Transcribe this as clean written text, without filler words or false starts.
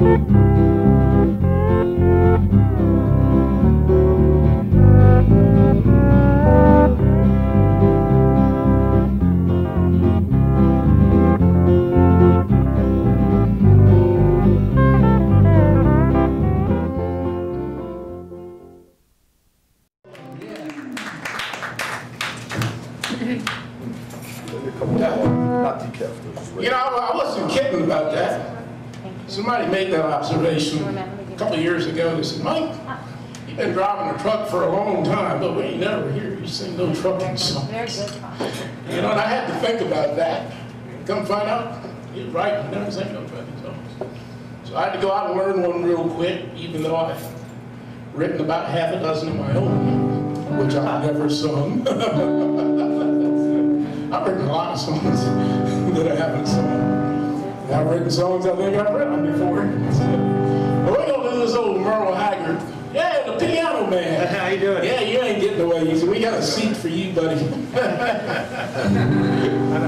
You know, I wasn't kidding about that. Somebody made that observation a couple of years ago. They said, Mike, you've been driving a truck for a long time, but we ain't never hear you sing no trucking songs. You know, and I had to think about that. Come find out, you're right, I never sang no trucking songs. So I had to go out and learn one real quick, even though I've written about half a dozen of my own, which I've never sung. I've written a lot of songs that I haven't sung. I've written songs I think I've written before. But we're going to do this old Merle Haggard. Yeah, the piano man. How you doing? Yeah, you ain't getting away easy. We got a seat for you, buddy. I